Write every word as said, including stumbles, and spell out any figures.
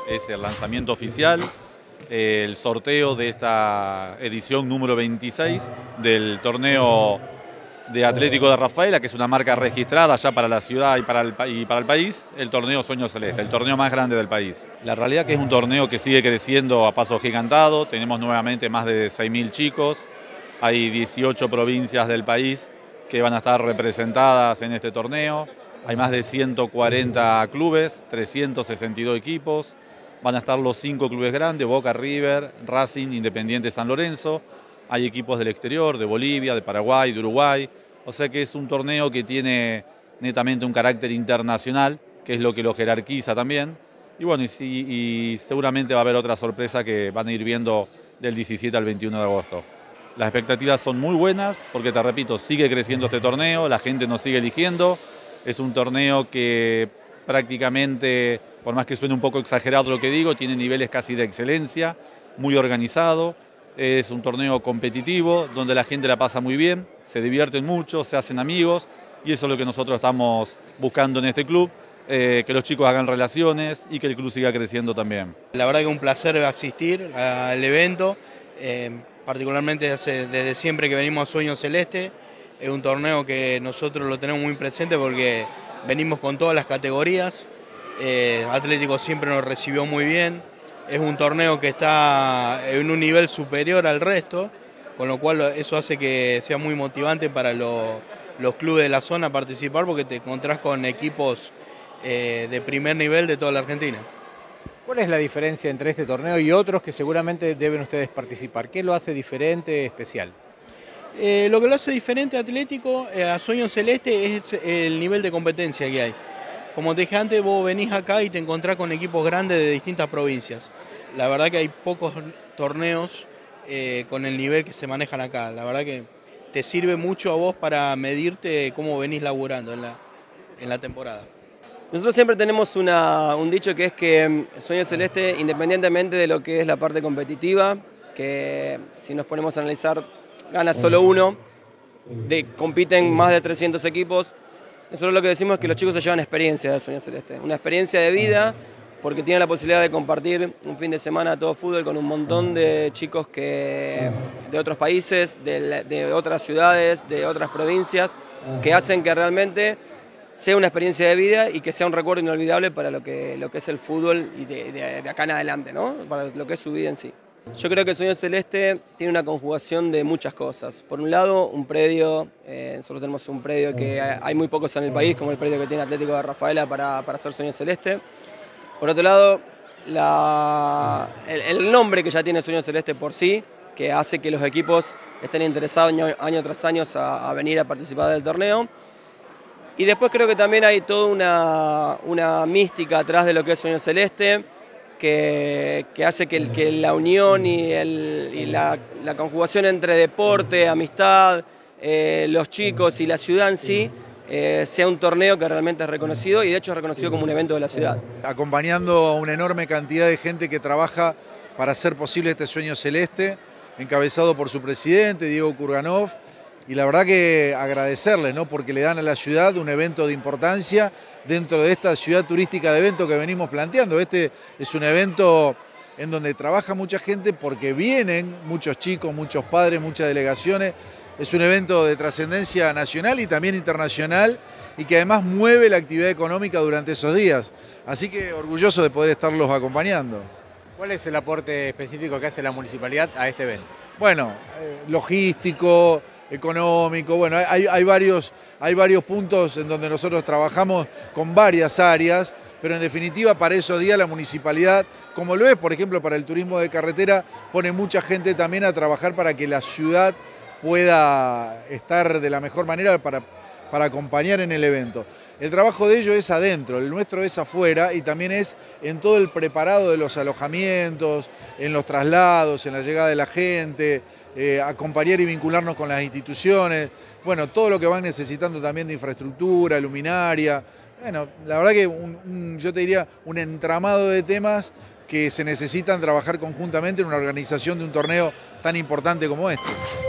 es el lanzamiento oficial, el sorteo de esta edición número veintiséis del torneo de Atlético de Rafaela, que es una marca registrada ya para la ciudad y para, el, y para el país, el torneo Sueño Celeste, el torneo más grande del país. La realidad que es un torneo que sigue creciendo a paso gigantado, tenemos nuevamente más de seis mil chicos, hay dieciocho provincias del país que van a estar representadas en este torneo, hay más de ciento cuarenta clubes, trescientos sesenta y dos equipos, van a estar los cinco clubes grandes, Boca, River, Racing, Independiente, San Lorenzo. Hay equipos del exterior, de Bolivia, de Paraguay, de Uruguay. O sea que es un torneo que tiene netamente un carácter internacional, que es lo que lo jerarquiza también. Y bueno, y, y seguramente va a haber otra sorpresa que van a ir viendo del diecisiete al veintiuno de agosto. Las expectativas son muy buenas porque, te repito, sigue creciendo este torneo, la gente nos sigue eligiendo. Es un torneo que prácticamente, por más que suene un poco exagerado lo que digo, tiene niveles casi de excelencia, muy organizado. Es un torneo competitivo, donde la gente la pasa muy bien, se divierten mucho, se hacen amigos, y eso es lo que nosotros estamos buscando en este club, eh, que los chicos hagan relaciones y que el club siga creciendo también. La verdad que un placer asistir al evento, eh, particularmente hace, desde siempre que venimos a Sueño Celeste. Es un torneo que nosotros lo tenemos muy presente porque venimos con todas las categorías, eh, Atlético siempre nos recibió muy bien. Es un torneo que está en un nivel superior al resto, con lo cual eso hace que sea muy motivante para los, los clubes de la zona participar porque te encontrás con equipos eh, de primer nivel de toda la Argentina. ¿Cuál es la diferencia entre este torneo y otros que seguramente deben ustedes participar? ¿Qué lo hace diferente, especial? Eh, lo que lo hace diferente a Atlético, eh, a Sueño Celeste, es el nivel de competencia que hay. Como te dije antes, vos venís acá y te encontrás con equipos grandes de distintas provincias. La verdad que hay pocos torneos eh, con el nivel que se manejan acá. La verdad que te sirve mucho a vos para medirte cómo venís laburando en la, en la temporada. Nosotros siempre tenemos una, un dicho que es que Sueño Celeste, independientemente de lo que es la parte competitiva, que si nos ponemos a analizar, gana solo uno, de, compiten más de trescientos equipos. Nosotros lo que decimos es que los chicos se llevan experiencia de Sueño Celeste, una experiencia de vida, porque tienen la posibilidad de compartir un fin de semana todo fútbol con un montón de chicos que, de otros países, de, de otras ciudades, de otras provincias, que hacen que realmente sea una experiencia de vida y que sea un recuerdo inolvidable para lo que, lo que es el fútbol y de, de, de acá en adelante, ¿no? Para lo que es su vida en sí. Yo creo que el Sueño Celeste tiene una conjugación de muchas cosas. Por un lado, un predio, eh, nosotros tenemos un predio que hay muy pocos en el país, como el predio que tiene Atlético de Rafaela para, para hacer Sueño Celeste. Por otro lado, la, el, el nombre que ya tiene Sueño Celeste por sí, que hace que los equipos estén interesados año, año tras año a, a venir a participar del torneo. Y después creo que también hay toda una, una mística atrás de lo que es Sueño Celeste, Que, que hace que, el, que la unión y, el, y la, la conjugación entre deporte, amistad, eh, los chicos y la ciudad en sí, eh, sea un torneo que realmente es reconocido y de hecho es reconocido como un evento de la ciudad. Acompañando a una enorme cantidad de gente que trabaja para hacer posible este Sueño Celeste, encabezado por su presidente, Diego Kurganov, y la verdad que agradecerles, ¿no? Porque le dan a la ciudad un evento de importancia dentro de esta ciudad turística de eventos que venimos planteando. Este es un evento en donde trabaja mucha gente porque vienen muchos chicos, muchos padres, muchas delegaciones. Es un evento de trascendencia nacional y también internacional y que además mueve la actividad económica durante esos días. Así que orgulloso de poder estarlos acompañando. ¿Cuál es el aporte específico que hace la municipalidad a este evento? Bueno, eh, logístico, económico, bueno, hay, hay, varios, hay varios puntos en donde nosotros trabajamos con varias áreas, pero en definitiva para esos días la municipalidad, como lo es por ejemplo para el turismo de carretera, pone mucha gente también a trabajar para que la ciudad pueda estar de la mejor manera para, para acompañar en el evento. El trabajo de ellos es adentro, el nuestro es afuera y también es en todo el preparado de los alojamientos, en los traslados, en la llegada de la gente, eh, acompañar y vincularnos con las instituciones, bueno, todo lo que van necesitando también de infraestructura, luminaria, bueno, la verdad que un, un, yo te diría un entramado de temas que se necesitan trabajar conjuntamente en una organización de un torneo tan importante como este.